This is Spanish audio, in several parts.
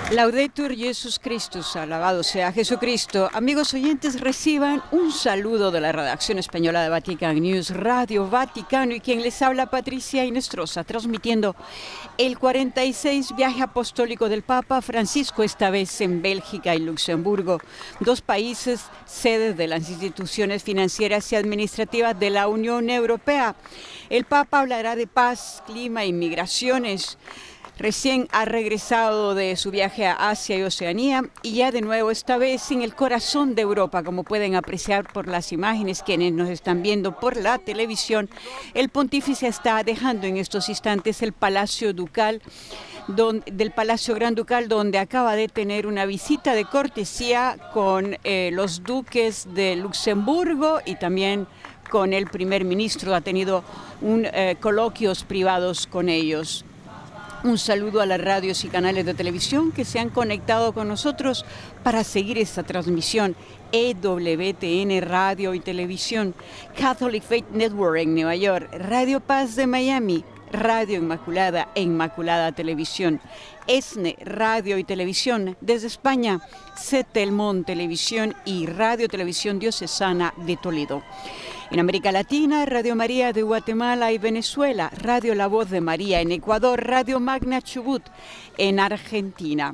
Laudetur Jesus Christus, alabado sea Jesucristo. Amigos oyentes, reciban un saludo de la redacción española de Vatican News, Radio Vaticano, y quien les habla, Patricia Inestrosa, transmitiendo el 46 viaje apostólico del Papa Francisco, esta vez en Bélgica y Luxemburgo, dos países sedes de las instituciones financieras y administrativas de la Unión Europea. El Papa hablará de paz, clima y migraciones. Recién ha regresado de su viaje a Asia y Oceanía y ya de nuevo, esta vez en el corazón de Europa, como pueden apreciar por las imágenes quienes nos están viendo por la televisión. El pontífice está dejando en estos instantes el Palacio Ducal, del Palacio Gran Ducal, donde acaba de tener una visita de cortesía con los duques de Luxemburgo y también con el primer ministro. Ha tenido coloquios privados con ellos. Un saludo a las radios y canales de televisión que se han conectado con nosotros para seguir esta transmisión. EWTN Radio y Televisión, Catholic Faith Network en Nueva York, Radio Paz de Miami, Radio Inmaculada e Inmaculada Televisión, ESNE Radio y Televisión desde España, Cetelmón Televisión y Radio Televisión Diocesana de Toledo. En América Latina, Radio María de Guatemala y Venezuela, Radio La Voz de María en Ecuador, Radio Magna Chubut en Argentina.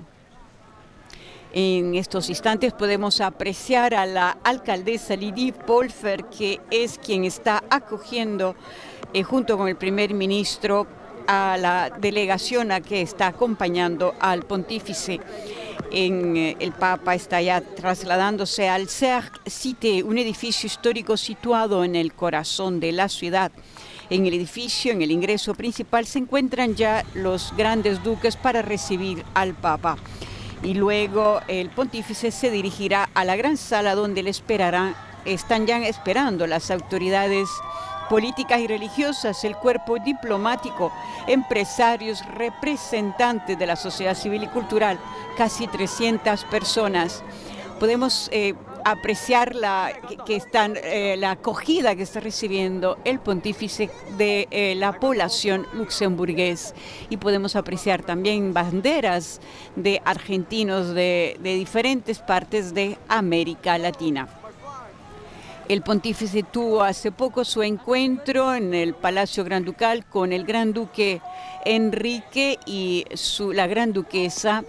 En estos instantes podemos apreciar a la alcaldesa Lili Polfer, que es quien está acogiendo, junto con el primer ministro, a la delegación a que está acompañando al pontífice. El Papa está ya trasladándose al Cercle Cité, un edificio histórico situado en el corazón de la ciudad. En el edificio, en el ingreso principal, se encuentran ya los grandes duques para recibir al Papa. Y luego el pontífice se dirigirá a la gran sala donde le están ya esperando las autoridades políticas y religiosas, el cuerpo diplomático, empresarios, representantes de la sociedad civil y cultural, casi 300 personas. Podemos apreciar la acogida que está recibiendo el pontífice de la población luxemburgués, y podemos apreciar también banderas de argentinos de diferentes partes de América Latina. El pontífice tuvo hace poco su encuentro en el Palacio Gran Ducal con el gran duque Enrique y la gran duquesa,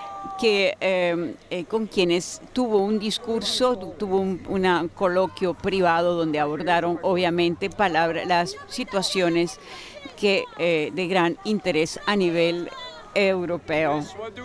con quienes tuvo un discurso, tuvo un coloquio privado donde abordaron obviamente las situaciones de gran interés a nivel europeo.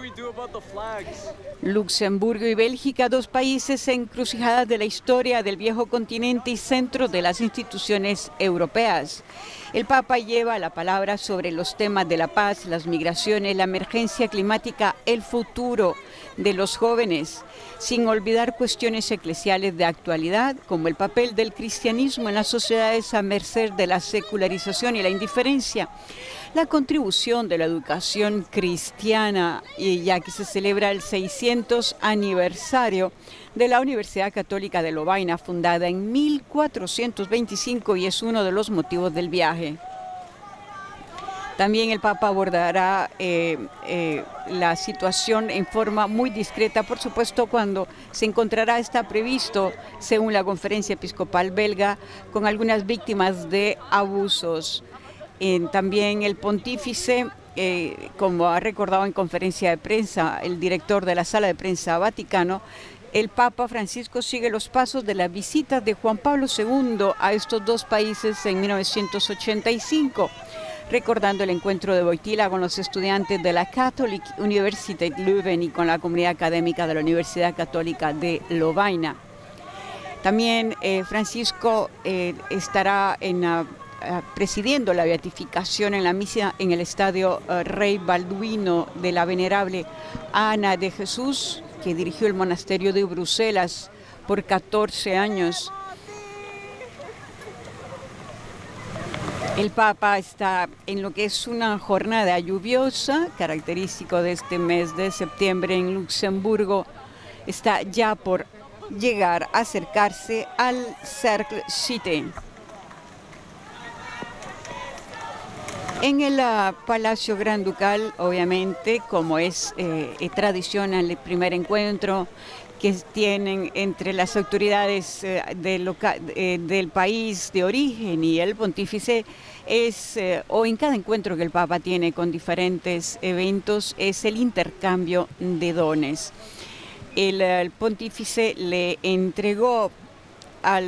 Luxemburgo y Bélgica, dos países encrucijadas de la historia del viejo continente y centro de las instituciones europeas. El Papa lleva la palabra sobre los temas de la paz, las migraciones, la emergencia climática, el futuro de los jóvenes, sin olvidar cuestiones eclesiales de actualidad, como el papel del cristianismo en las sociedades a merced de la secularización y la indiferencia, la contribución de la educación cristiana, y ya que se celebra el 600 aniversario de la Universidad Católica de Lovaina, fundada en 1425, y es uno de los motivos del viaje. También el Papa abordará la situación en forma muy discreta, por supuesto, cuando se encontrará, está previsto, según la Conferencia Episcopal Belga, con algunas víctimas de abusos. También el pontífice, como ha recordado en conferencia de prensa el director de la Sala de Prensa Vaticano, el Papa Francisco sigue los pasos de las visitas de Juan Pablo II a estos dos países en 1985, recordando el encuentro de Wojtyła con los estudiantes de la Catholic University Leuven y con la comunidad académica de la Universidad Católica de Lovaina. También Francisco estará presidiendo la beatificación en la misa en el Estadio Rey Balduino de la venerable Ana de Jesús, que dirigió el monasterio de Bruselas por 14 años. El Papa está en lo que es una jornada lluviosa, característico de este mes de septiembre en Luxemburgo. Está ya por llegar a acercarse al Cercle Cité. En el Palacio Gran Ducal, obviamente, como es tradicional el primer encuentro que tienen entre las autoridades del país de origen y el pontífice, o en cada encuentro que el Papa tiene con diferentes eventos, es el intercambio de dones. El pontífice le entregó a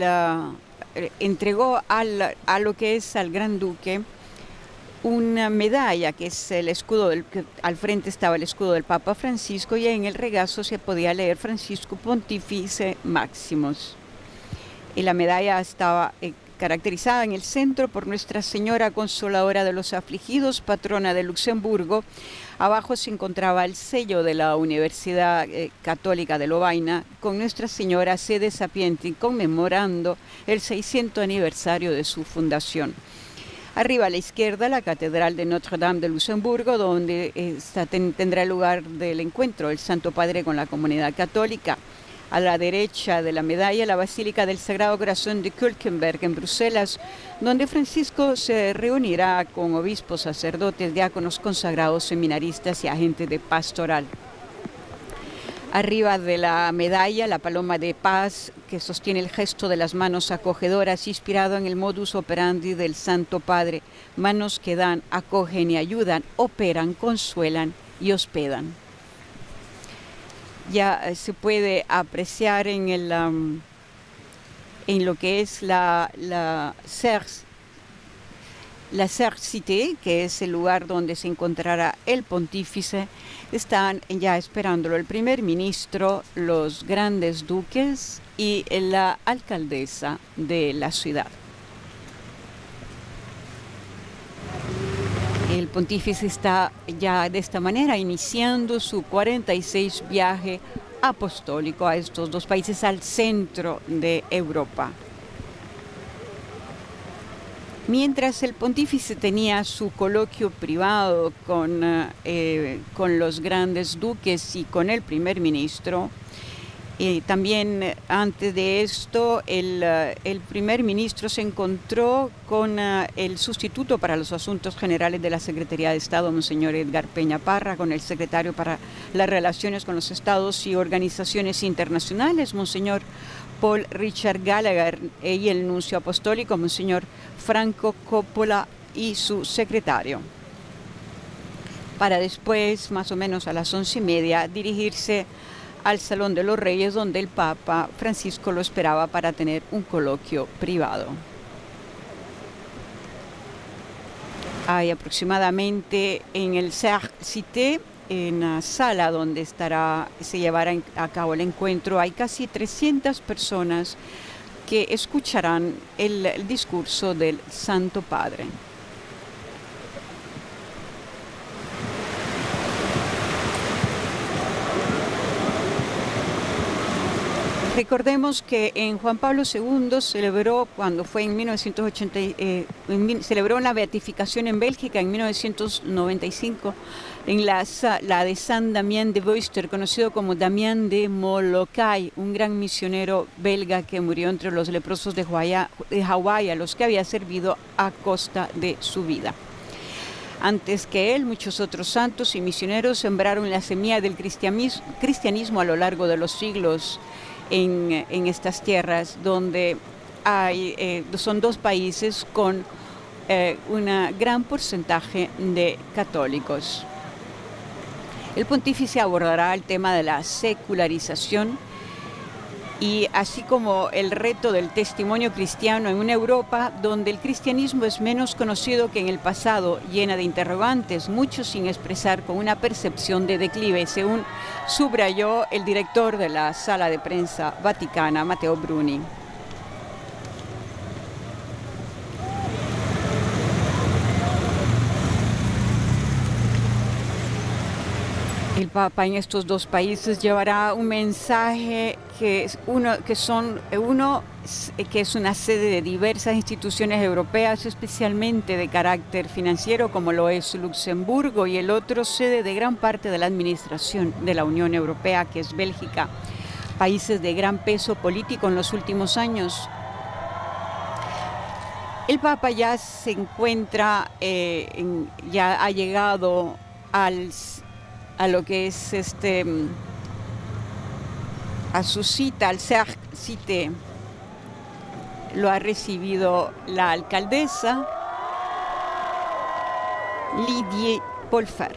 lo que es al Gran Duque una medalla que es el escudo que al frente estaba el escudo del Papa Francisco, y en el regazo se podía leer Francisco Pontifice Maximus. Y la medalla estaba caracterizada en el centro por Nuestra Señora Consoladora de los Afligidos, patrona de Luxemburgo. Abajo se encontraba el sello de la Universidad Católica de Lovaina con Nuestra Señora Sede Sapienti, conmemorando el 600 aniversario de su fundación. Arriba a la izquierda, la Catedral de Notre Dame de Luxemburgo, donde tendrá lugar del encuentro el Santo Padre con la comunidad católica. A la derecha de la medalla, la Basílica del Sagrado Corazón de Kölkenberg, en Bruselas, donde Francisco se reunirá con obispos, sacerdotes, diáconos, consagrados, seminaristas y agentes de pastoral. Arriba de la medalla, la paloma de paz, que sostiene el gesto de las manos acogedoras, inspirado en el modus operandi del Santo Padre. Manos que dan, acogen y ayudan, operan, consuelan y hospedan. Ya se puede apreciar en lo que es la Serre-Cité, que es el lugar donde se encontrará el pontífice. Están ya esperándolo el primer ministro, los grandes duques y la alcaldesa de la ciudad. El pontífice está ya de esta manera iniciando su 46 viaje apostólico a estos dos países al centro de Europa. Mientras el pontífice tenía su coloquio privado con los grandes duques y con el primer ministro, también antes de esto el primer ministro se encontró con el sustituto para los asuntos generales de la Secretaría de Estado, Monseñor Edgar Peña Parra, con el secretario para las relaciones con los estados y organizaciones internacionales, Monseñor Paul Richard Gallagher, y el nuncio apostólico, Monseñor Franco Coppola, y su secretario, para después, más o menos a las 11:30, dirigirse al Salón de los Reyes, donde el Papa Francisco lo esperaba para tener un coloquio privado. Hay aproximadamente en el Serre-Cité, en la sala donde se llevará a cabo el encuentro, hay casi 300 personas que escucharán el discurso del Santo Padre. Recordemos que en Juan Pablo II celebró, cuando fue en 1980, celebró la beatificación en Bélgica en 1995, en la de San Damián de Veuster, conocido como Damián de Molokai, un gran misionero belga que murió entre los leprosos de Hawái, a los que había servido a costa de su vida. Antes que él, muchos otros santos y misioneros sembraron la semilla del cristianismo a lo largo de los siglos en estas tierras, donde son dos países con un gran porcentaje de católicos. El pontífice abordará el tema de la secularización, y así como el reto del testimonio cristiano en una Europa donde el cristianismo es menos conocido que en el pasado, llena de interrogantes, muchos sin expresar, con una percepción de declive, según subrayó el director de la Sala de Prensa Vaticana, Matteo Bruni. El Papa en estos dos países llevará un mensaje que es una sede de diversas instituciones europeas, especialmente de carácter financiero, como lo es Luxemburgo, y el otro sede de gran parte de la administración de la Unión Europea, que es Bélgica, países de gran peso político en los últimos años. El Papa ya se encuentra, ya ha llegado a lo que es a su cita, al Cercle Cité. Lo ha recibido la alcaldesa Lydie Polfer.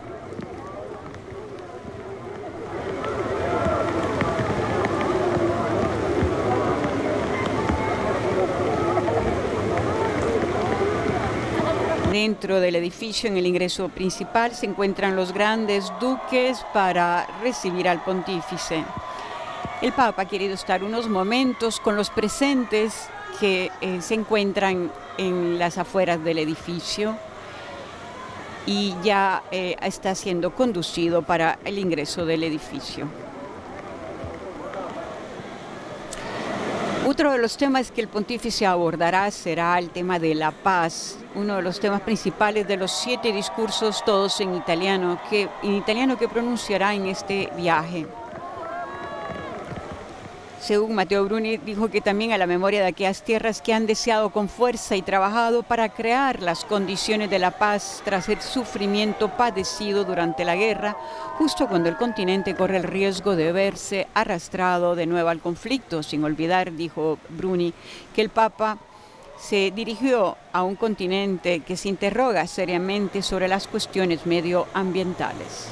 Dentro del edificio, en el ingreso principal, se encuentran los grandes duques para recibir al pontífice. El Papa ha querido estar unos momentos con los presentes que se encuentran en las afueras del edificio y ya está siendo conducido para el ingreso del edificio. Otro de los temas que el pontífice abordará será el tema de la paz, uno de los temas principales de los 7 discursos, todos en italiano, que pronunciará en este viaje. Según Matteo Bruni, dijo que también a la memoria de aquellas tierras que han deseado con fuerza y trabajado para crear las condiciones de la paz tras el sufrimiento padecido durante la guerra, justo cuando el continente corre el riesgo de verse arrastrado de nuevo al conflicto. Sin olvidar, dijo Bruni, que el Papa se dirigió a un continente que se interroga seriamente sobre las cuestiones medioambientales.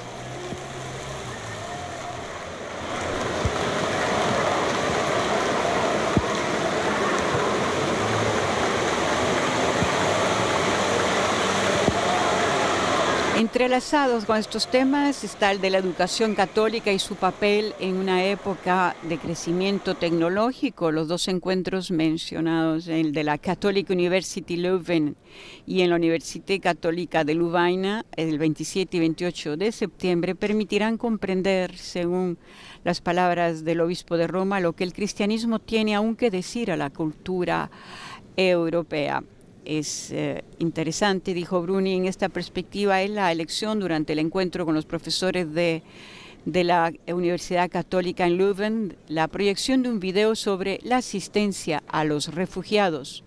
Entrelazados con estos temas está el de la educación católica y su papel en una época de crecimiento tecnológico. Los dos encuentros mencionados, el de la Catholic University Leuven y en la Université Católica de Louvain, el 27 y 28 de septiembre, permitirán comprender, según las palabras del obispo de Roma, lo que el cristianismo tiene aún que decir a la cultura europea. Es interesante, dijo Bruni, en esta perspectiva es la elección durante el encuentro con los profesores de la Universidad Católica en Leuven, la proyección de un video sobre la asistencia a los refugiados.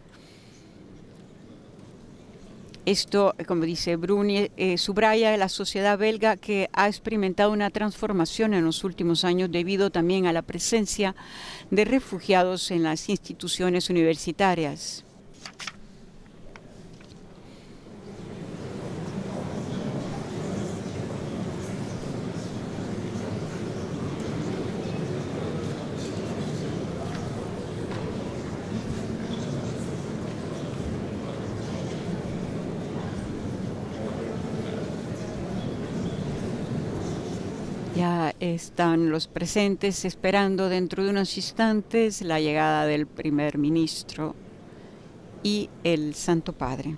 Esto, como dice Bruni, subraya la sociedad belga que ha experimentado una transformación en los últimos años debido también a la presencia de refugiados en las instituciones universitarias. Ya están los presentes esperando dentro de unos instantes la llegada del primer ministro y el Santo Padre.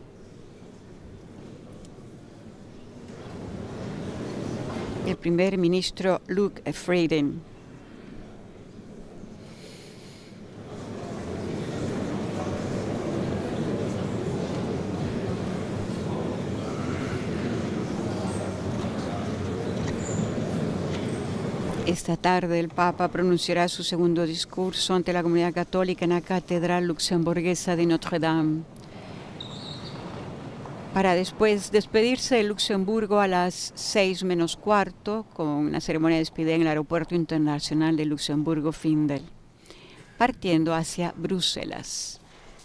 El primer ministro Luc Efreden. Esta tarde el Papa pronunciará su segundo discurso ante la comunidad católica en la Catedral Luxemburguesa de Notre Dame, para después despedirse de Luxemburgo a las 6:15 con una ceremonia de despedida en el Aeropuerto Internacional de Luxemburgo-Findel, partiendo hacia Bruselas.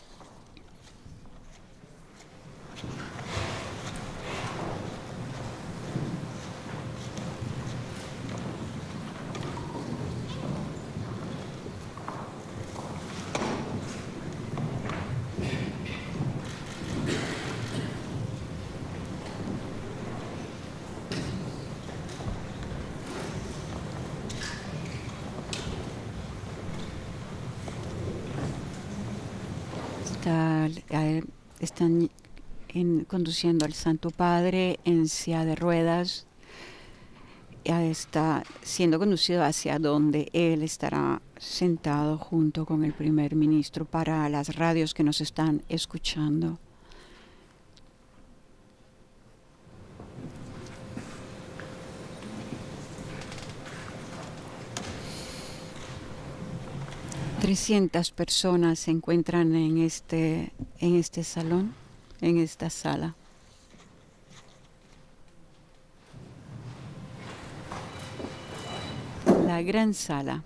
Están conduciendo al Santo Padre en silla de ruedas. Ya está siendo conducido hacia donde él estará sentado junto con el primer ministro. Para las radios que nos están escuchando, 300 personas se encuentran en este salón, en esta sala. La gran sala.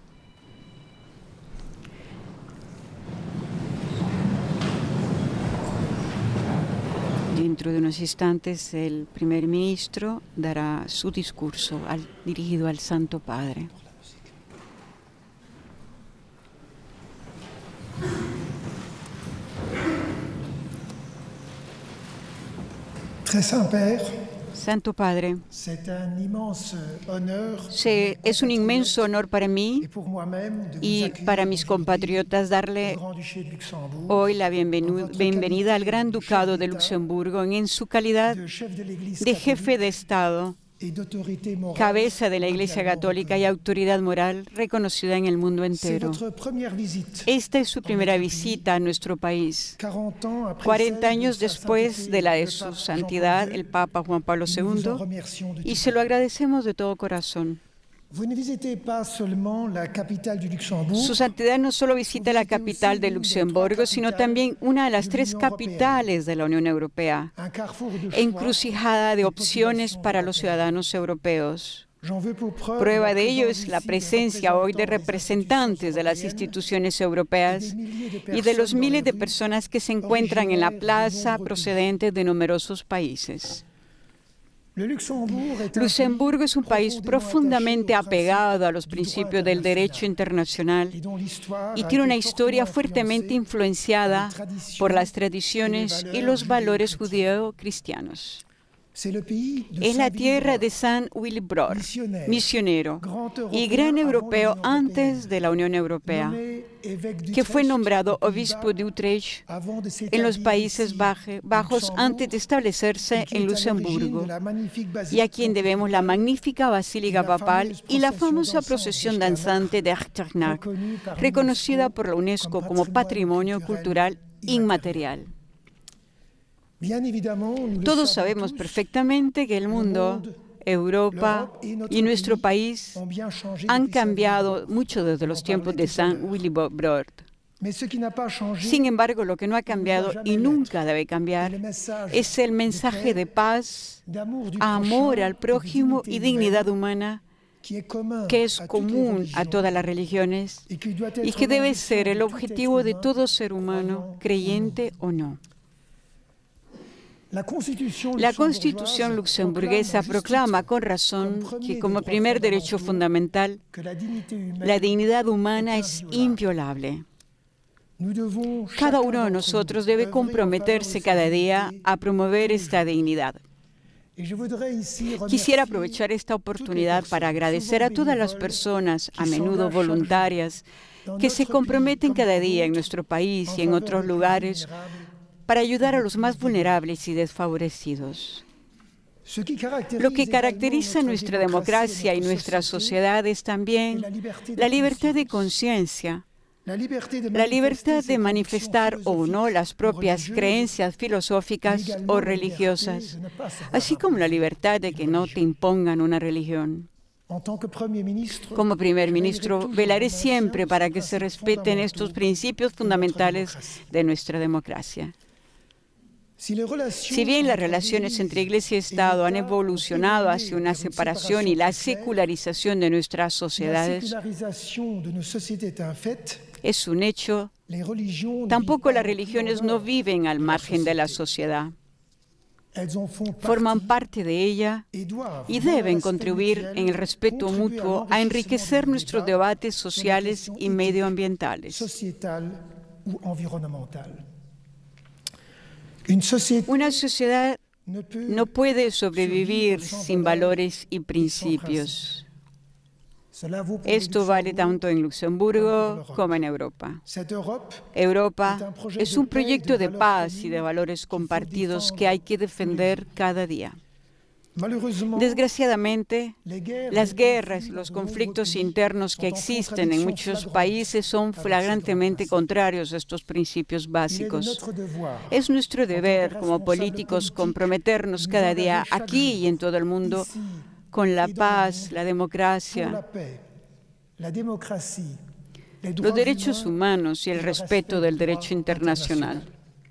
Dentro de unos instantes el primer ministro dará su discurso dirigido al Santo Padre. Très Saint-Père, Santo Padre, c'est un immense honneur es un inmenso honor para mí et pour moi-même de vous y accueillir para mis compatriotas darle au Grand-Duché de Luxembourg, hoy la bienvenida al Gran Ducado de Luxemburgo en su calidad de chef de l'Église de jefe de Estado, et d'autorité morale. cabeza de la Iglesia mondialement Católica y reconnue. autoridad moral reconocida en el mundo C'est entero. votre première visite. Esta es su primera visita a nuestro país. 40 ans après 40 celle años de sa después sainteté, de la de le su pape santidad, Jean-Paul el Papa Juan Pablo II, nous vous en II, remercions de y tout se lo cœur. agradecemos de todo corazón. Vous ne visitez pas seulement la capitale du Luxembourg, Su santidad no solo visita la capital de Luxemburgo, sino también una de las 3 capitales de la Unión Europea, un carrefour de choix. encrucijada de opciones para los ciudadanos europeos. J'en veux pour preuve Prueba la de ello présence es la ici des presencia hoy de representantes de las instituciones europeas y de los miles de personas que se encuentran en la plaza procedentes de numerosos países. Luxemburgo es un país profundamente apegado a los principios del derecho internacional y tiene una historia fuertemente influenciada por las tradiciones y los valores judeo-cristianos. Es la tierra de San Willibrord, misionero y gran europeo antes de la Unión Europea, que fue nombrado obispo de Utrecht en los Países Bajos antes de establecerse en Luxemburgo, y a quien debemos la magnífica Basílica Papal y la famosa procesión danzante de Echternach, reconocida por la UNESCO como Patrimonio Cultural Inmaterial. Todos sabemos perfectamente que el mundo, Europa y nuestro país han cambiado mucho desde los tiempos de San Willibrord. Sin embargo, lo que no ha cambiado y nunca debe cambiar es el mensaje de paz, amor al prójimo y dignidad humana que es común a todas las religiones y que debe ser el objetivo de todo ser humano, creyente o no. La Constitución luxemburguesa proclama con razón que como primer derecho fundamental, la dignidad humana es inviolable. Cada uno de nosotros debe comprometerse cada día a promover esta dignidad. Quisiera aprovechar esta oportunidad para agradecer a todas las personas, a menudo voluntarias, que se comprometen cada día en nuestro país y en otros lugares para ayudar a los más vulnerables y desfavorecidos. Lo que caracteriza nuestra democracia y nuestra sociedad es también la libertad de conciencia, la libertad de manifestar o no las propias creencias filosóficas o religiosas, así como la libertad de que no te impongan una religión. Como primer ministro, velaré siempre para que se respeten estos principios fundamentales de nuestra democracia. Si bien las relaciones entre Iglesia y Estado han evolucionado hacia una separación y la secularización de nuestras sociedades, es un hecho, tampoco las religiones no viven al margen de la sociedad. Forman parte de ella y deben contribuir en el respeto mutuo a enriquecer nuestros debates sociales y medioambientales. Una sociedad no puede sobrevivir sin valores y principios. Esto vale tanto en Luxemburgo como en Europa. Europa es un proyecto de paz y de valores compartidos que hay que defender cada día. Desgraciadamente, las guerras y los conflictos internos que existen en muchos países son flagrantemente contrarios a estos principios básicos. Es nuestro deber como políticos comprometernos cada día aquí y en todo el mundo con la paz, la democracia, los derechos humanos y el respeto del derecho internacional.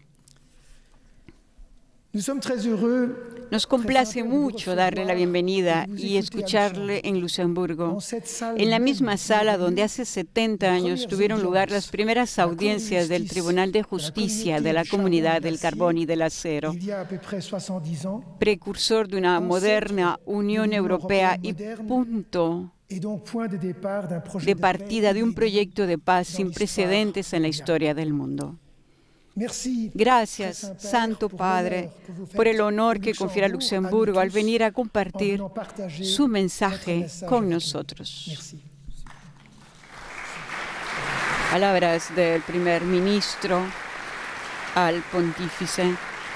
Nos complace mucho darle la bienvenida y escucharle en Luxemburgo, en la misma sala donde hace 70 años tuvieron lugar las primeras audiencias del Tribunal de Justicia de la Comunidad del Carbón y del Acero, precursor de una moderna Unión Europea y punto de partida de un proyecto de paz sin precedentes en la historia del mundo. Gracias, Santo Padre, por el honor que confiere a Luxemburgo al venir a compartir su mensaje con nosotros. Palabras del primer ministro al pontífice,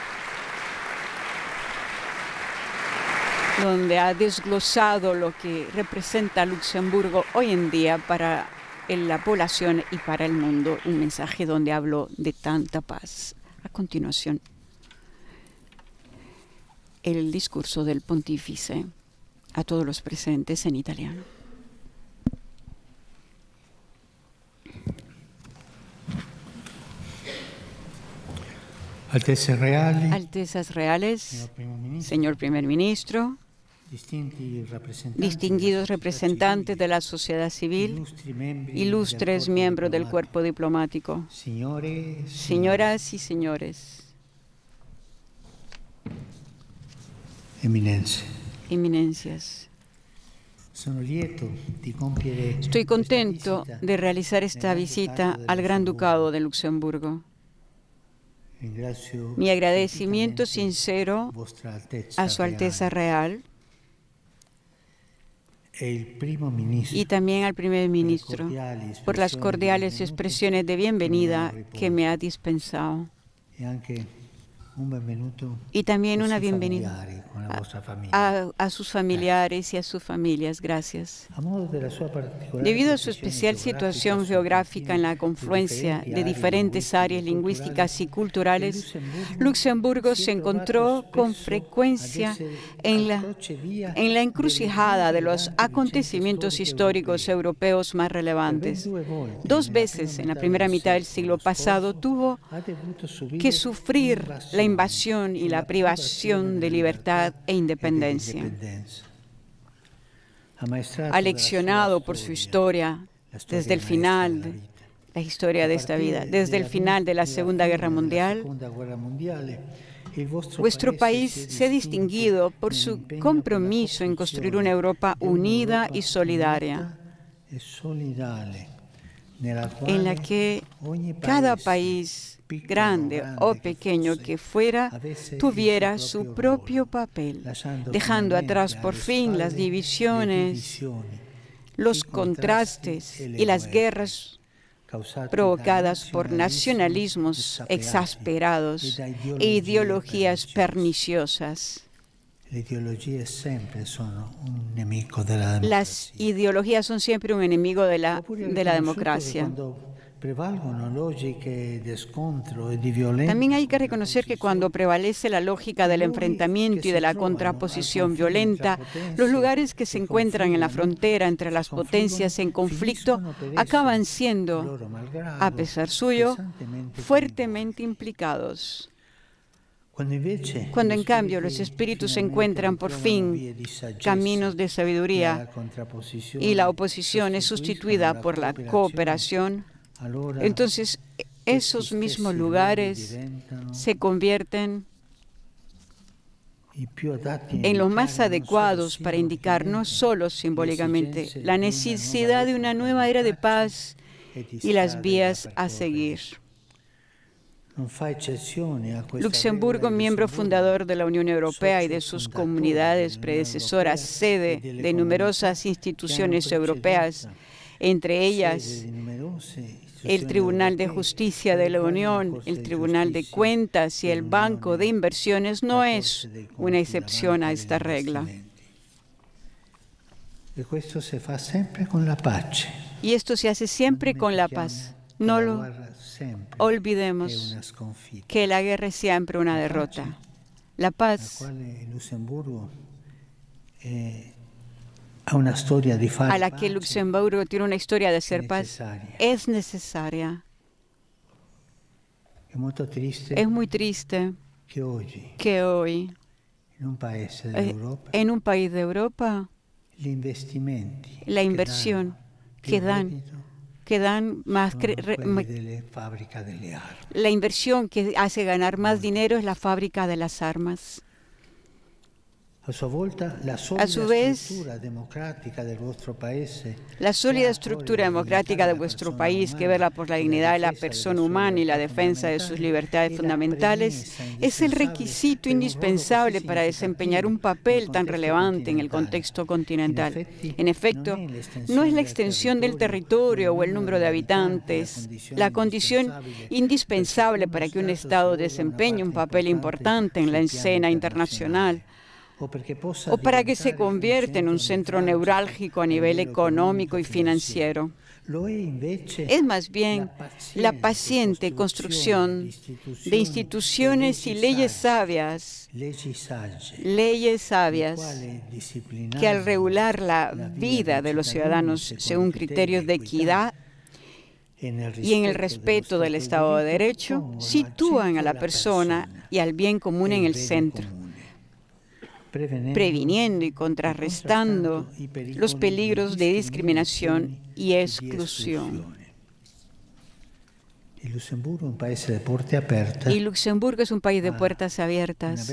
donde ha desglosado lo que representa Luxemburgo hoy en día para la población y para el mundo, un mensaje donde habló de tanta paz. A continuación, el discurso del pontífice a todos los presentes en italiano. Altezas Reales, señor primer ministro, distinguidos representantes de la sociedad civil, ilustres miembros del cuerpo diplomático, señoras y señores, eminencias. Estoy contento de realizar esta visita al Gran Ducado de Luxemburgo. Mi agradecimiento sincero a Su Alteza Real y también al primer ministro por las cordiales expresiones de bienvenida que me ha dispensado. Y también una bienvenida a sus familiares y a sus familias. Gracias. Debido a su especial situación geográfica en la confluencia de diferentes áreas lingüísticas y culturales, Luxemburgo se encontró con frecuencia en la encrucijada de los acontecimientos históricos europeos más relevantes. 2 veces en la primera mitad del siglo pasado tuvo que sufrir la invasión y la privación de libertad e independencia. Aleccionado por su historia desde el final, la historia de esta vida, desde el final de la Segunda Guerra Mundial, vuestro país se ha distinguido por su compromiso en construir una Europa unida y solidaria, en la que cada país, grande o pequeño que fuera, tuviera su propio papel, dejando atrás por fin las divisiones, los contrastes y las guerras provocadas por nacionalismos exasperados e ideologías perniciosas. Las ideologías son siempre un enemigo de la democracia. También hay que reconocer que cuando prevalece la lógica del enfrentamiento y de la contraposición violenta, los lugares que se encuentran en la frontera entre las potencias en conflicto acaban siendo, a pesar suyo, fuertemente implicados. Cuando en cambio los espíritus encuentran por fin caminos de sabiduría y la oposición es sustituida por la cooperación, entonces esos mismos lugares se convierten en los más adecuados para indicar no solo simbólicamente la necesidad de una nueva era de paz y las vías a seguir. Luxemburgo, miembro fundador de la Unión Europea y de sus comunidades predecesoras, sede de numerosas instituciones europeas, entre ellas el Tribunal de Justicia de la Unión, el Tribunal de Cuentas y el Banco de Inversiones, no es una excepción a esta regla. Y esto se hace siempre con la paz. No lo olvidemos, que la guerra es siempre una derrota. La paz a la que Luxemburgo tiene una historia de ser paz, es necesaria. Es muy triste que hoy, en un país de Europa, la inversión que dan más, la inversión que hace ganar más dinero es la fábrica de las armas. A su vez, la sólida estructura democrática de vuestro país, que vela por la dignidad de la persona humana y la defensa de sus libertades fundamentales, es el requisito indispensable para desempeñar un papel tan relevante en el contexto continental. En efecto, no es la extensión del territorio o el número de habitantes la condición indispensable para que un Estado desempeñe un papel importante en la escena internacional, o para que se convierta en un centro neurálgico a nivel económico y financiero. Es más bien la paciente construcción de instituciones y leyes sabias que al regular la vida de los ciudadanos según criterios de equidad y en el respeto del Estado de Derecho, sitúan a la persona y al bien común en el centro, previniendo y contrarrestando los peligros de discriminación y exclusión. Y Luxemburgo es un país de puertas abiertas.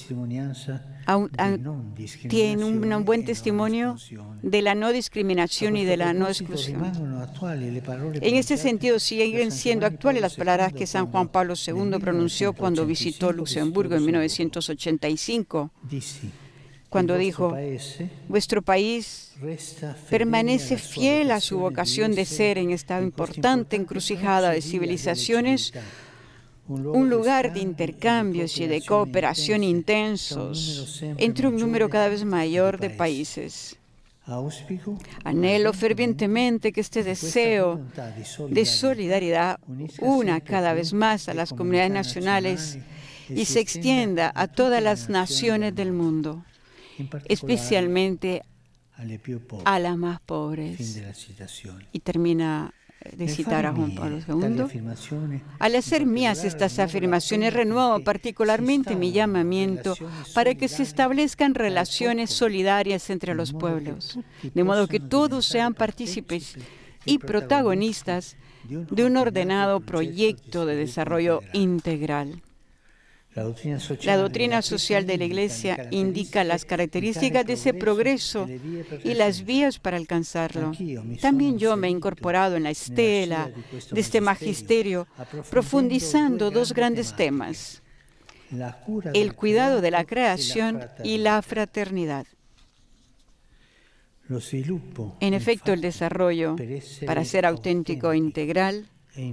Tiene un buen testimonio de la no discriminación y de la no exclusión. En este sentido, siguen siendo actuales las palabras que San Juan Pablo II pronunció cuando visitó Luxemburgo en 1985, cuando dijo: vuestro país permanece fiel a su vocación de ser en esta importante encrucijada de civilizaciones un lugar de intercambios y de cooperación intensos entre un número cada vez mayor de países. Anhelo fervientemente que este deseo de solidaridad una cada vez más a las comunidades nacionales y se extienda a todas las naciones del mundo, especialmente a las más pobres. Y termina de citar a Juan Pablo II. Al hacer mías estas afirmaciones, renuevo particularmente mi llamamiento para que se establezcan relaciones solidarias entre los pueblos, de modo que todos sean partícipes y protagonistas de un ordenado proyecto de desarrollo integral. La doctrina social de la Iglesia indica las características de ese progreso y las vías para alcanzarlo. También yo me he incorporado en la estela de este magisterio, profundizando dos grandes temas: el cuidado de la creación y la fraternidad. En efecto, el desarrollo, para ser auténtico e integral,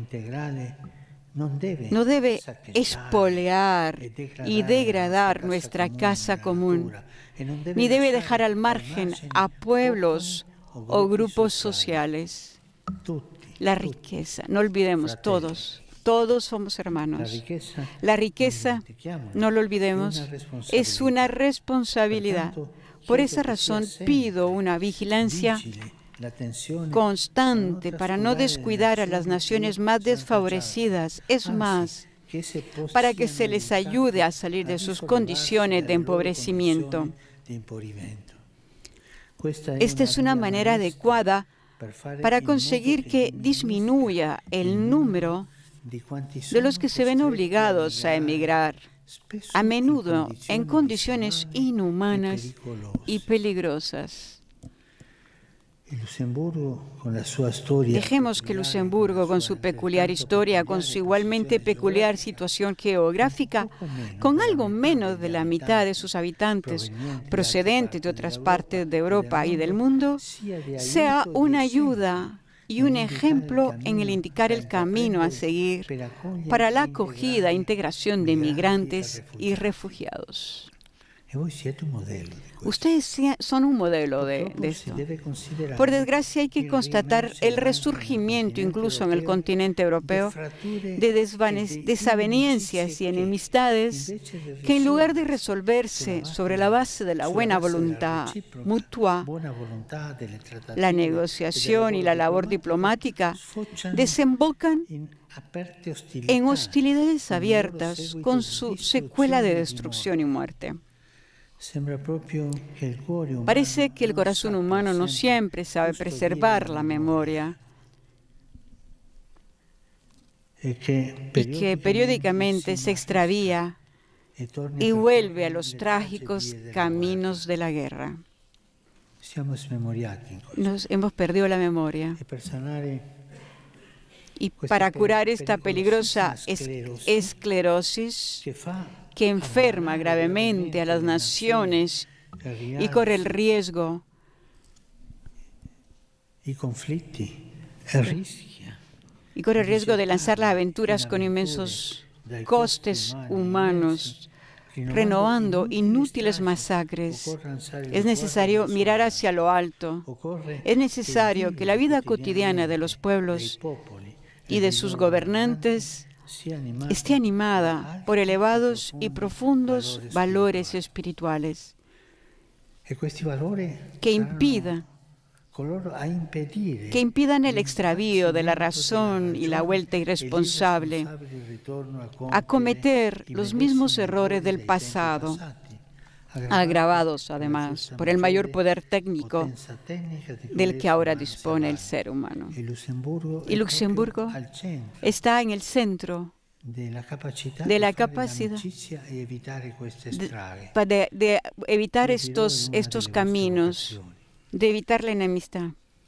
no debe espolear y degradar nuestra casa común, ni debe dejar al margen a pueblos o grupos sociales. La riqueza, no olvidemos, todos somos hermanos. La riqueza, no lo olvidemos, es una responsabilidad. Por esa razón pido una vigilancia constante para no descuidar a las naciones más desfavorecidas, es más, para que se les ayude a salir de sus condiciones de empobrecimiento. Esta es una manera adecuada para conseguir que disminuya el número de los que se ven obligados a emigrar, a menudo en condiciones inhumanas y peligrosas. Dejemos que Luxemburgo, con su peculiar historia, con su igualmente peculiar situación geográfica, con algo menos de la mitad de sus habitantes procedentes de otras partes de Europa y del mundo, sea una ayuda y un ejemplo en el indicar el camino a seguir para la acogida e integración de migrantes y refugiados. Ustedes son un modelo de esto. Por desgracia, hay que constatar el resurgimiento, incluso en el continente europeo, de desavenencias y enemistades que, en lugar de resolverse sobre la base de la buena voluntad mutua, la negociación y la labor diplomática, desembocan en hostilidades abiertas con su secuela de destrucción y muerte. Parece que el corazón humano no siempre sabe preservar la memoria y que periódicamente se extravía y vuelve a los trágicos caminos de la guerra. Nos hemos perdido la memoria. Y para curar esta peligrosa esclerosis que enferma gravemente a las naciones y corre el riesgo de lanzar las aventuras con inmensos costes humanos, renovando inútiles masacres. Es necesario mirar hacia lo alto. Es necesario que la vida cotidiana de los pueblos y de sus gobernantes esté animada por elevados y profundos valores espirituales que impidan el extravío de la razón y la vuelta irresponsable a cometer los mismos errores del pasado, agravados además por el mayor poder técnico del que ahora dispone el ser humano. Y Luxemburgo está en el centro de la capacidad de evitar estos caminos, de evitar la enemistad.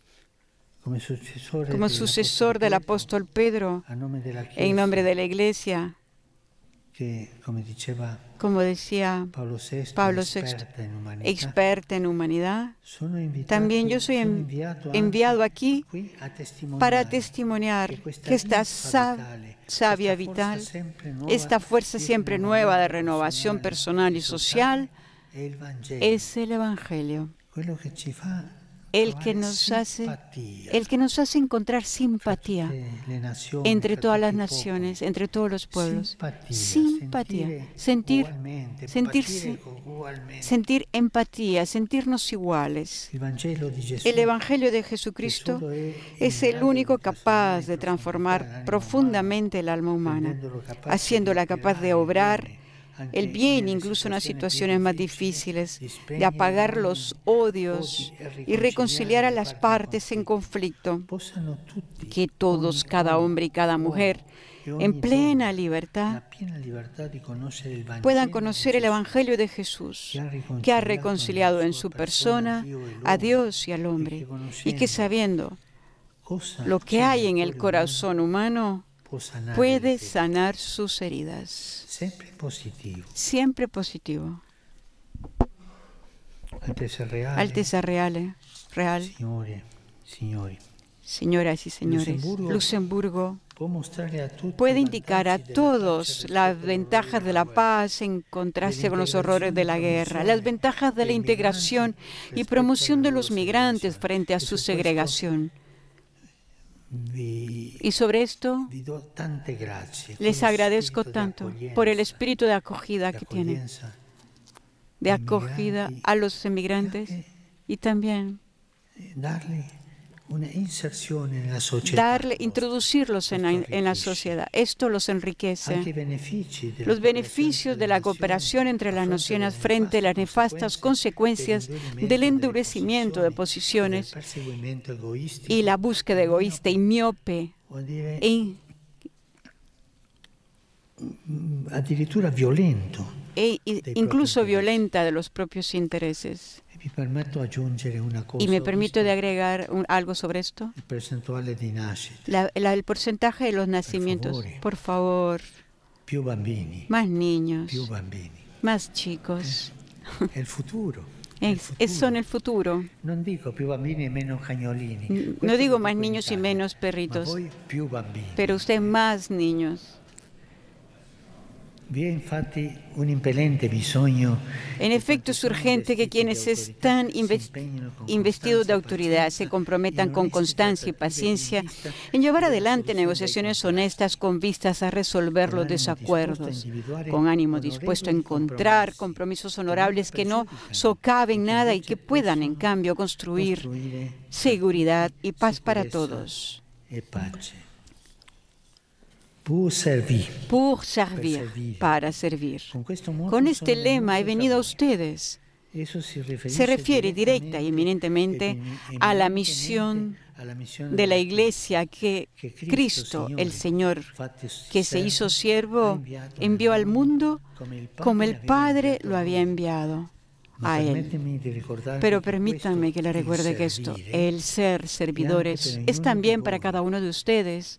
Como sucesor del apóstol Pedro, en nombre de la Iglesia, como decía Pablo VI, experta en humanidad, también yo soy enviado aquí para testimoniar que esta savia vital, esta fuerza siempre nueva de renovación personal y social, es el Evangelio. El que nos hace encontrar simpatía entre todas las naciones, entre todos los pueblos. Simpatía, sentir empatía, sentirnos iguales. El Evangelio de Jesucristo es el único capaz de transformar profundamente el alma humana, haciéndola capaz de obrar el bien incluso en las situaciones más difíciles, de apagar los odios y reconciliar a las partes en conflicto, que todos, cada hombre y cada mujer, en plena libertad, puedan conocer el Evangelio de Jesús, que ha reconciliado en su persona a Dios y al hombre, y que sabiendo lo que hay en el corazón humano, puede sanar sus heridas. Siempre positivo. Alteza real. Señoras y señores, Luxemburgo puede indicar a todos las ventajas de la paz en contraste con los horrores de la guerra, las ventajas de la integración y promoción de los migrantes frente a su segregación. Y sobre esto les agradezco tanto por el espíritu de acogida que tienen, de acogida a los emigrantes y también introducirlos en la sociedad. Esto los enriquece. Los beneficios de la cooperación entre las naciones frente a las nefastas consecuencias del endurecimiento de posiciones y la búsqueda egoísta y miope e incluso violenta de los propios intereses. Y me permito de agregar algo sobre esto. El porcentaje de los nacimientos. Por favor. Más niños. Más chicos. Son el futuro. No digo más niños y menos perritos. Pero usted más niños. En efecto, es urgente que quienes están investidos de autoridad se comprometan con constancia y paciencia en llevar adelante negociaciones honestas con vistas a resolver los desacuerdos, con ánimo dispuesto a encontrar compromisos honorables que no socaven nada y que puedan, en cambio, construir seguridad y paz para todos. Pour servir, para servir. Con este lema he venido a ustedes. Se refiere directa y eminentemente a la misión de la Iglesia que Cristo, el Señor, que se hizo siervo, envió al mundo como el Padre lo había enviado a Él. Pero permítanme que le recuerde que esto, el ser servidores, es también para cada uno de ustedes.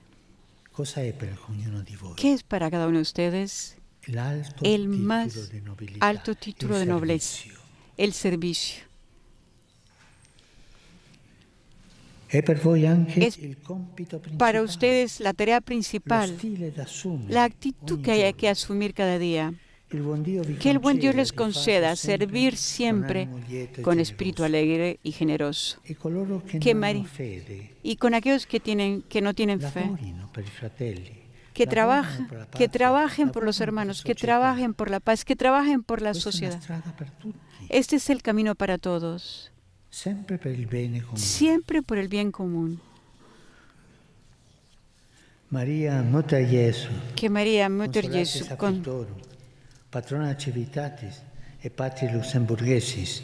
¿Qué es para cada uno de ustedes? El más alto título de nobleza, el servicio. Es para ustedes la tarea principal, la actitud que hay que asumir cada día. Que el buen Dios les conceda servir siempre con espíritu alegre y generoso. Y con aquellos que no tienen fe, que trabajen por los hermanos, que trabajen por la paz, que trabajen por la sociedad. Este es el camino para todos, siempre por el bien común. Que María, Mutter Jesu, patrona Civitatis e Patris Luxemburguesis,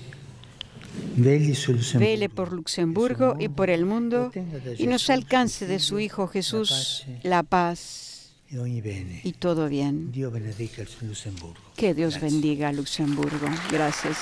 vele por Luxemburgo y por el mundo y nos alcance de su Hijo Jesús la paz y todo bien. Que Dios bendiga a Luxemburgo. Gracias.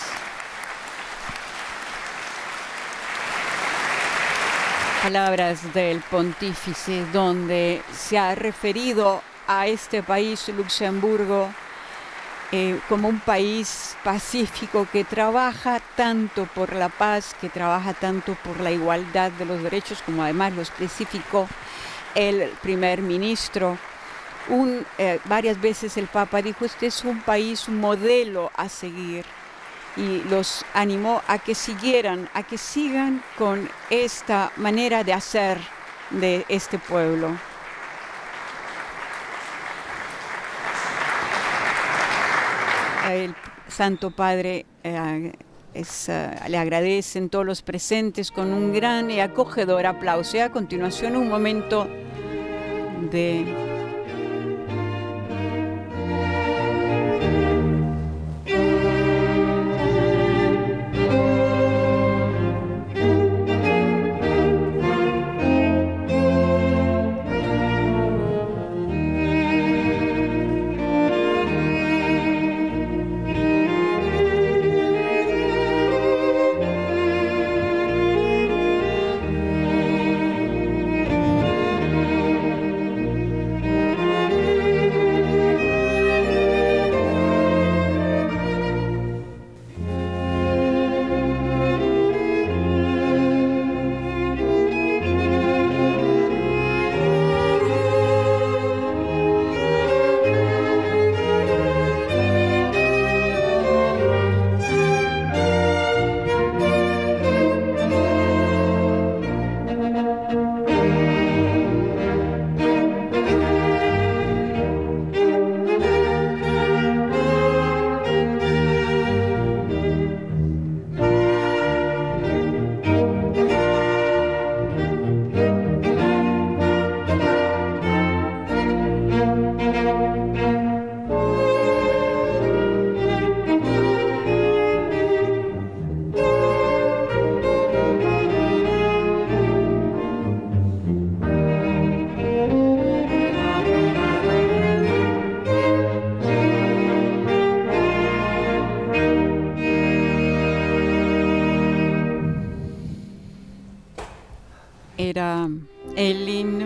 Palabras del pontífice donde se ha referido a este país, Luxemburgo, como un país pacífico que trabaja tanto por la paz, que trabaja tanto por la igualdad de los derechos, como además lo especificó el primer ministro. Varias veces el Papa dijo, este es un país, un modelo a seguir, y los animó a que sigan con esta manera de hacer de este pueblo. El Santo Padre le agradecen todos los presentes con un gran y acogedor aplauso. Y a continuación un momento de... Era el himno .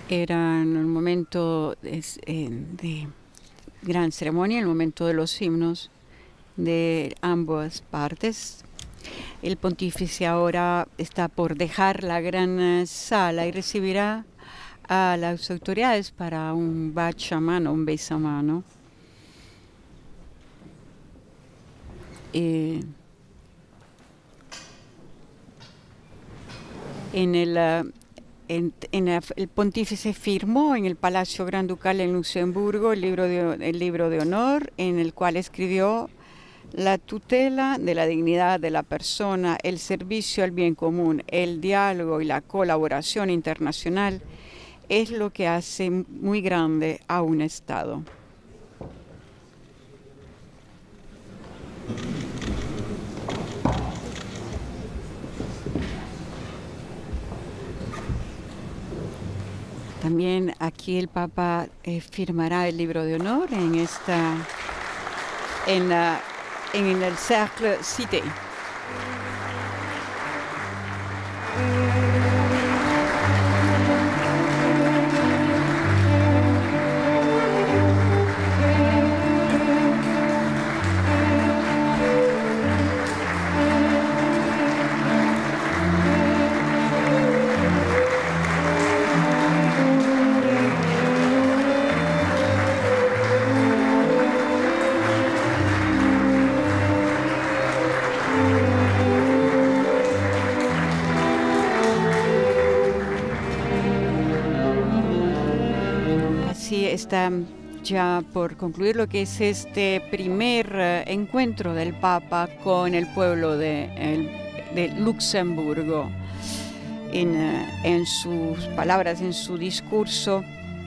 Era en el momento de gran ceremonia, el momento de los himnos de ambas partes. El pontífice ahora está por dejar la gran sala y recibirá a las autoridades para un bachamano, un besamano. El pontífice firmó en el Palacio Gran Ducal en Luxemburgo el libro de honor, en el cual escribió: la tutela de la dignidad de la persona, el servicio al bien común, el diálogo y la colaboración internacional es lo que hace muy grande a un Estado. También aquí el Papa firmará el libro de honor en el Cercle Cité. Está ya por concluir lo que es este primer encuentro del Papa con el pueblo de Luxemburgo. En sus palabras, en su discurso,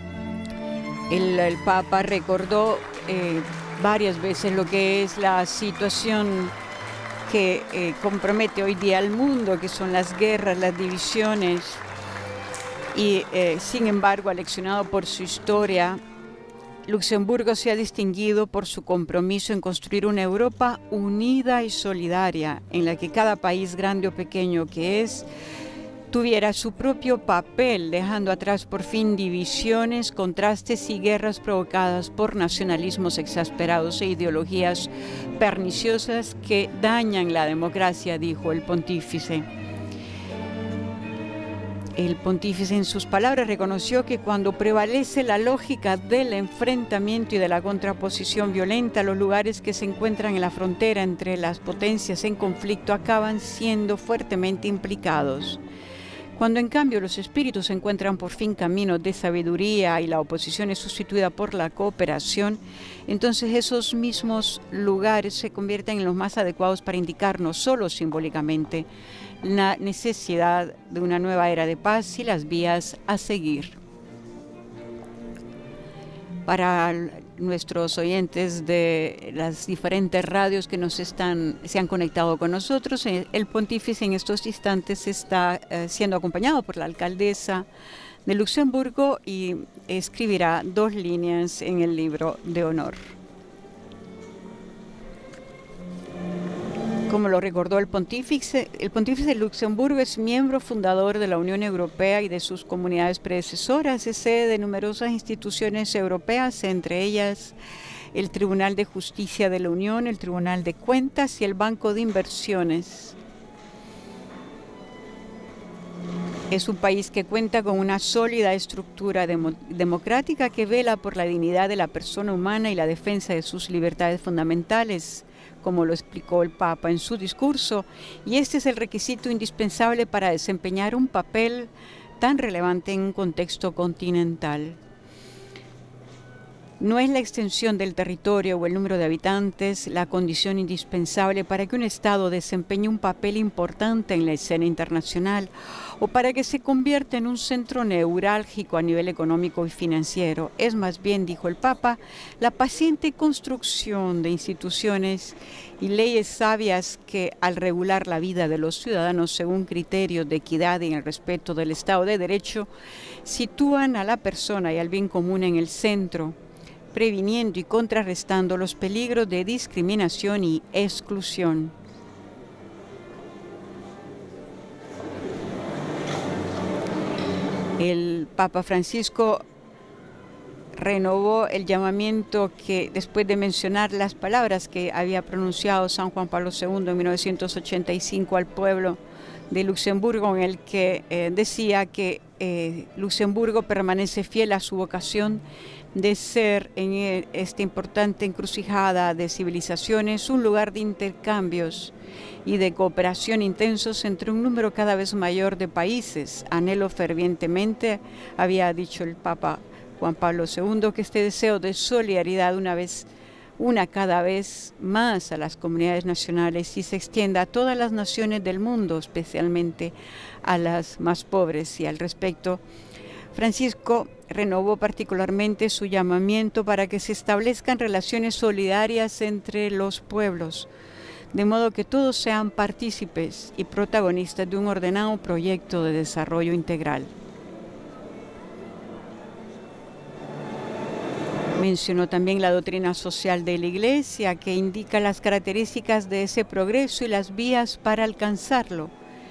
el Papa recordó varias veces lo que es la situación que compromete hoy día al mundo, que son las guerras, las divisiones. Y sin embargo, aleccionado por su historia, Luxemburgo se ha distinguido por su compromiso en construir una Europa unida y solidaria, en la que cada país, grande o pequeño que es, tuviera su propio papel, dejando atrás por fin divisiones, contrastes y guerras provocadas por nacionalismos exasperados e ideologías perniciosas que dañan la democracia, dijo el pontífice. El pontífice, en sus palabras, reconoció que cuando prevalece la lógica del enfrentamiento y de la contraposición violenta, los lugares que se encuentran en la frontera entre las potencias en conflicto acaban siendo fuertemente implicados. Cuando en cambio los espíritus encuentran por fin caminos de sabiduría y la oposición es sustituida por la cooperación, entonces esos mismos lugares se convierten en los más adecuados para indicar no solo simbólicamente la necesidad de una nueva era de paz y las vías a seguir. Para nuestros oyentes de las diferentes radios que se han conectado con nosotros, el pontífice en estos instantes está siendo acompañado por la alcaldesa de Luxemburgo y escribirá 2 líneas en el libro de honor. Como lo recordó el pontífice de Luxemburgo es miembro fundador de la Unión Europea y de sus comunidades predecesoras, es sede de numerosas instituciones europeas, entre ellas el Tribunal de Justicia de la Unión, el Tribunal de Cuentas y el Banco de Inversiones. Es un país que cuenta con una sólida estructura democrática que vela por la dignidad de la persona humana y la defensa de sus libertades fundamentales, como lo explicó el Papa en su discurso, y este es el requisito indispensable para desempeñar un papel tan relevante en un contexto continental. No es la extensión del territorio o el número de habitantes la condición indispensable para que un Estado desempeñe un papel importante en la escena internacional o para que se convierta en un centro neurálgico a nivel económico y financiero. Es más bien, dijo el Papa, la paciente construcción de instituciones y leyes sabias que, al regular la vida de los ciudadanos según criterios de equidad y en el respeto del Estado de Derecho, sitúan a la persona y al bien común en el centro, previniendo y contrarrestando los peligros de discriminación y exclusión. El Papa Francisco renovó el llamamiento que, después de mencionar las palabras que había pronunciado San Juan Pablo II en 1985 al pueblo de Luxemburgo, en el que decía que Luxemburgo permanece fiel a su vocación de ser en esta importante encrucijada de civilizaciones un lugar de intercambios y de cooperación intensos entre un número cada vez mayor de países. Anhelo fervientemente, había dicho el Papa Juan Pablo II, que este deseo de solidaridad una cada vez más a las comunidades nacionales y se extienda a todas las naciones del mundo, especialmente a las más pobres. Y al respecto, Francisco renovó particularmente su llamamiento para que se establezcan relaciones solidarias entre los pueblos, de modo que todos sean partícipes y protagonistas de un ordenado proyecto de desarrollo integral. Mencionó también la doctrina social de la Iglesia, que indica las características de ese progreso y las vías para alcanzarlo.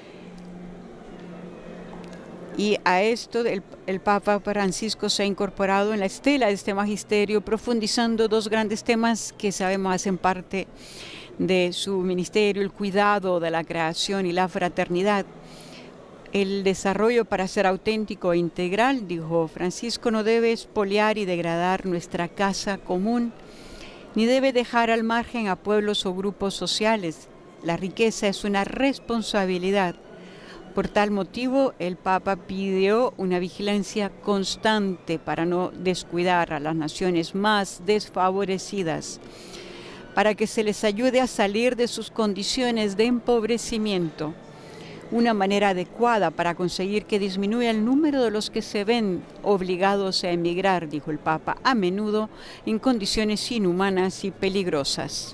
Y a esto el Papa Francisco se ha incorporado en la estela de este magisterio, profundizando dos grandes temas que sabemos hacen parte de su ministerio: el cuidado de la creación y la fraternidad. El desarrollo, para ser auténtico e integral, dijo Francisco, no debe expoliar y degradar nuestra casa común, ni debe dejar al margen a pueblos o grupos sociales. La riqueza es una responsabilidad. Por tal motivo, el Papa pidió una vigilancia constante para no descuidar a las naciones más desfavorecidas, para que se les ayude a salir de sus condiciones de empobrecimiento. Una manera adecuada para conseguir que disminuya el número de los que se ven obligados a emigrar, dijo el Papa, a menudo en condiciones inhumanas y peligrosas.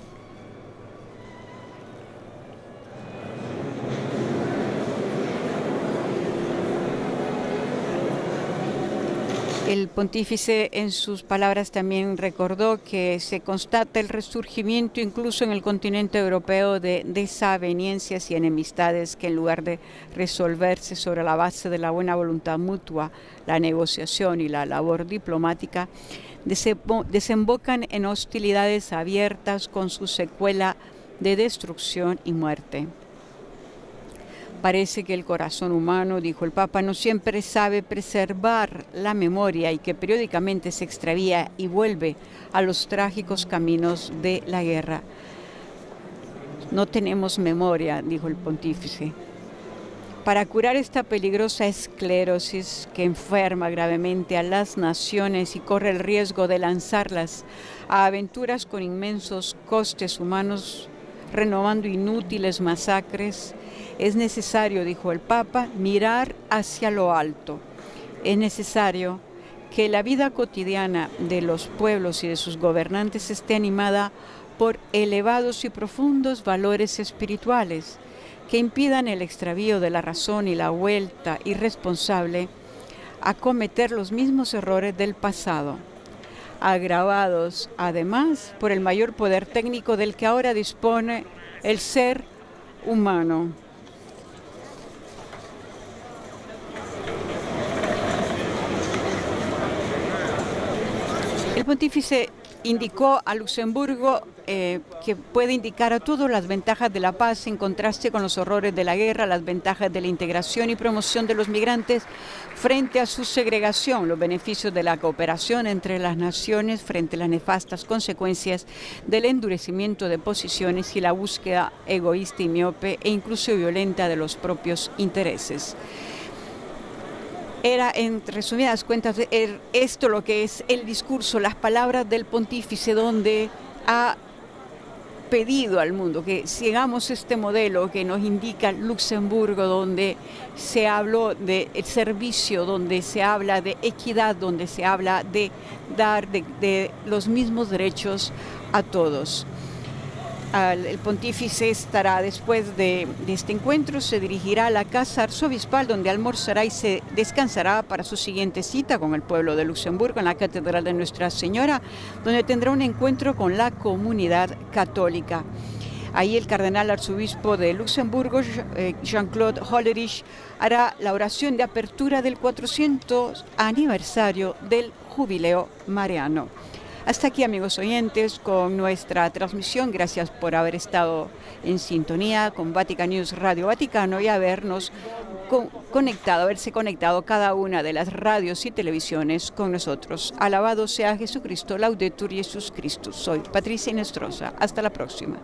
El pontífice en sus palabras también recordó que se constata el resurgimiento incluso en el continente europeo de desavenencias y enemistades que, en lugar de resolverse sobre la base de la buena voluntad mutua, la negociación y la labor diplomática, desembocan en hostilidades abiertas con su secuela de destrucción y muerte. Parece que el corazón humano, dijo el Papa, no siempre sabe preservar la memoria y que periódicamente se extravía y vuelve a los trágicos caminos de la guerra. No tenemos memoria, dijo el pontífice. Para curar esta peligrosa esclerosis que enferma gravemente a las naciones y corre el riesgo de lanzarlas a aventuras con inmensos costes humanos, renovando inútiles masacres, es necesario, dijo el Papa, mirar hacia lo alto. Es necesario que la vida cotidiana de los pueblos y de sus gobernantes esté animada por elevados y profundos valores espirituales que impidan el extravío de la razón y la vuelta irresponsable a cometer los mismos errores del pasado, agravados además por el mayor poder técnico del que ahora dispone el ser humano. El pontífice indicó a Luxemburgo que puede indicar a todos las ventajas de la paz en contraste con los horrores de la guerra, las ventajas de la integración y promoción de los migrantes frente a su segregación, los beneficios de la cooperación entre las naciones frente a las nefastas consecuencias del endurecimiento de posiciones y la búsqueda egoísta y miope e incluso violenta de los propios intereses. Era, en resumidas cuentas, esto lo que es el discurso, las palabras del pontífice, donde ha pedido al mundo que sigamos este modelo que nos indica Luxemburgo, donde se habló de servicio, donde se habla de equidad, donde se habla de dar de los mismos derechos a todos. El pontífice estará, después de este encuentro, se dirigirá a la casa arzobispal, donde almorzará y se descansará para su siguiente cita con el pueblo de Luxemburgo en la Catedral de Nuestra Señora, donde tendrá un encuentro con la comunidad católica. Ahí el cardenal arzobispo de Luxemburgo, Jean-Claude Hollerich, hará la oración de apertura del 400 aniversario del Jubileo Mariano. Hasta aquí, amigos oyentes, con nuestra transmisión. Gracias por haber estado en sintonía con Vatican News Radio Vaticano y haberse conectado cada una de las radios y televisiones con nosotros. Alabado sea Jesucristo, Laudetur Jesus Christus. Soy Patricia Inestrosa. Hasta la próxima.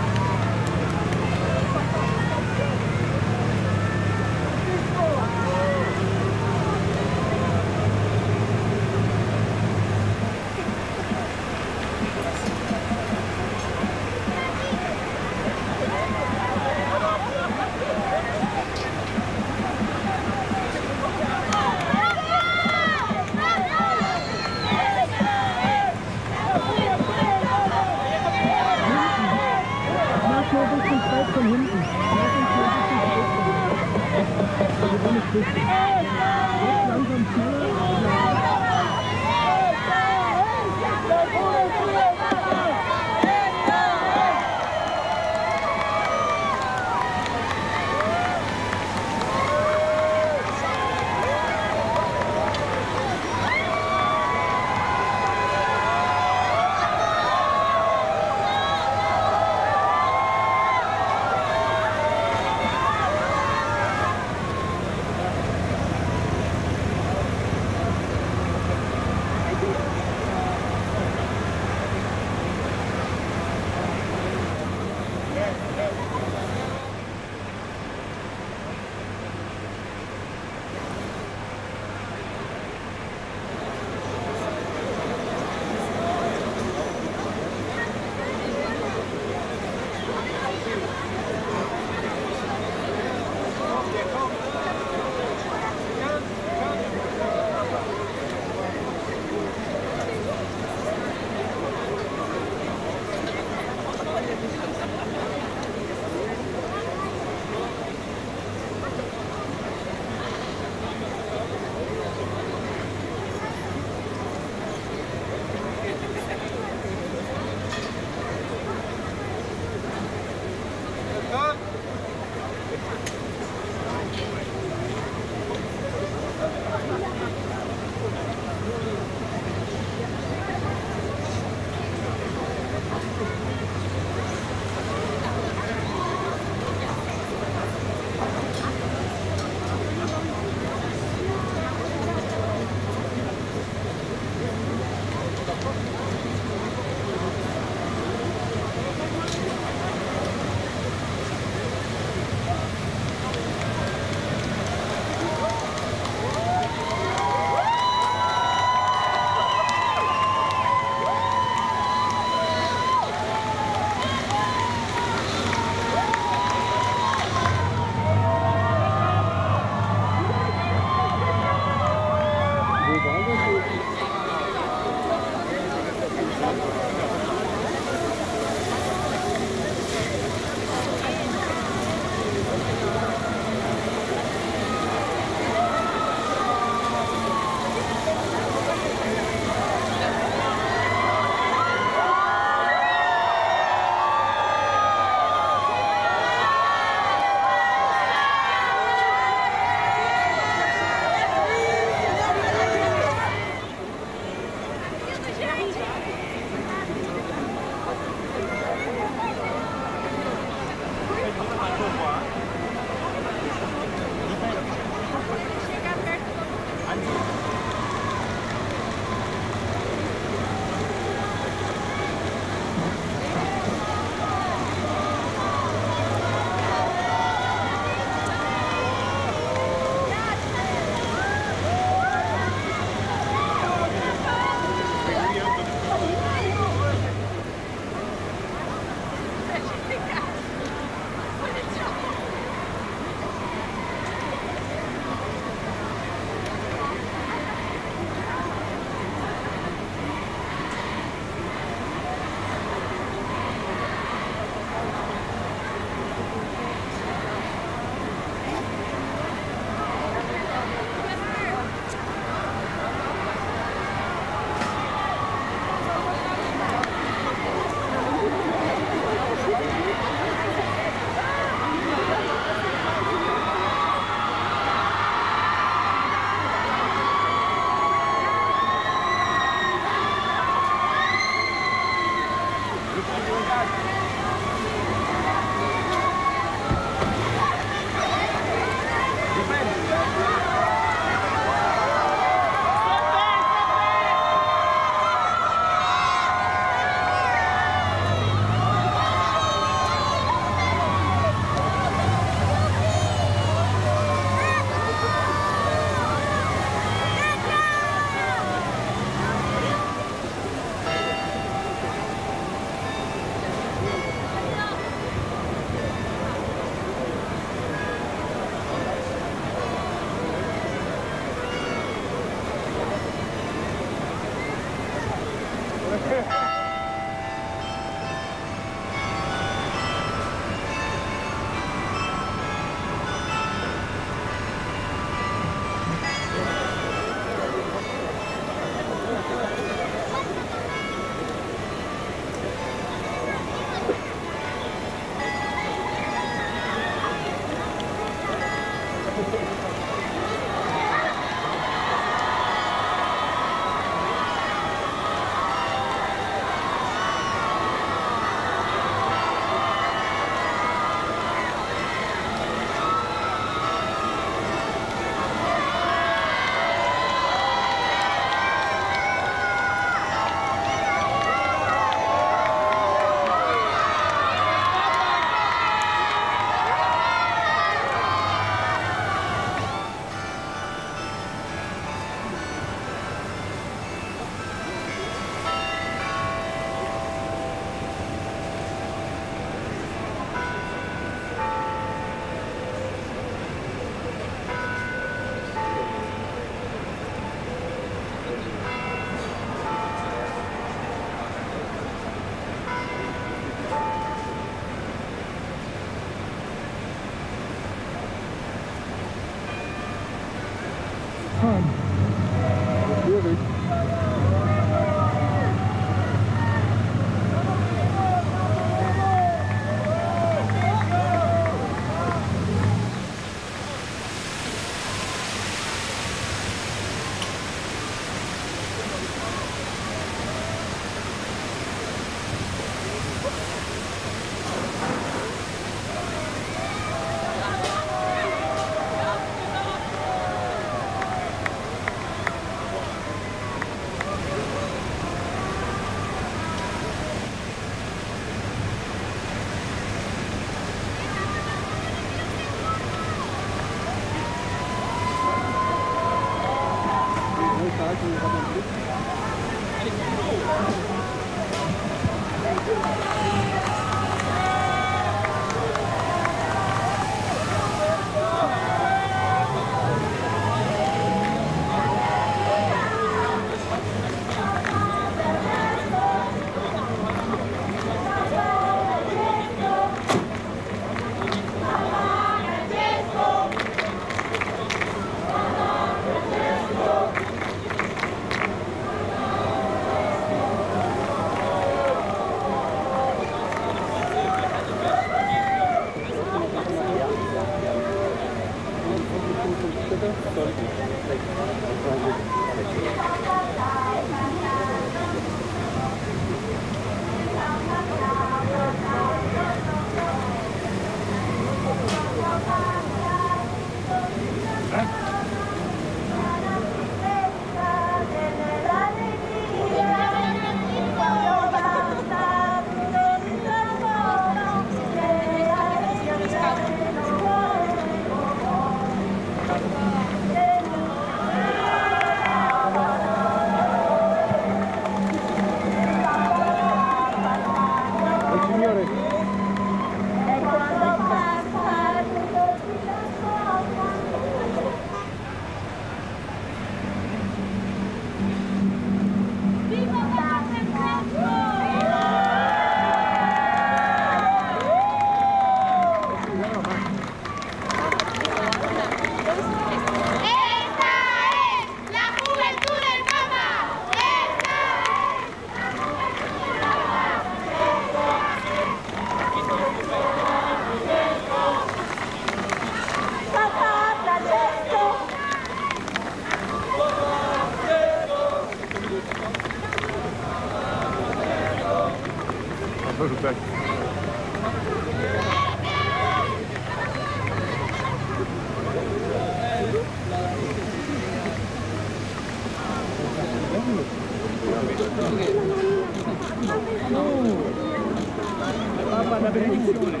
Papa, la benedizione.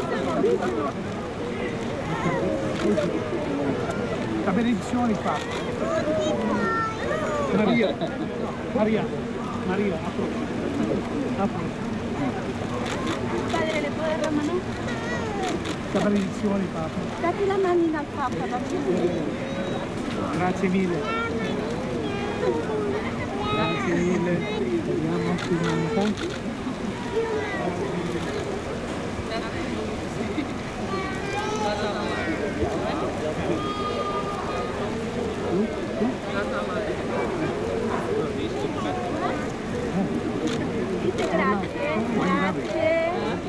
La benedizione, Papa. Maria, Maria, Maria, apro. Padre, ¿le puedo dar la mano? La benedizione, Papa. Date la manina al Papa, va bene? Grazie mille. Grazie mille. Vediamo finalmente. Dite grazie, grazie.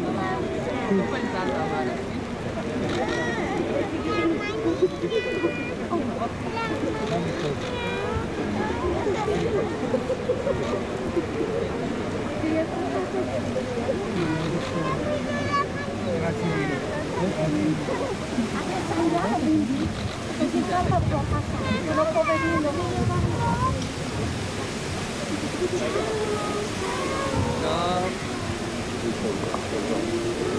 Così Papa può passare, sono poverino. No.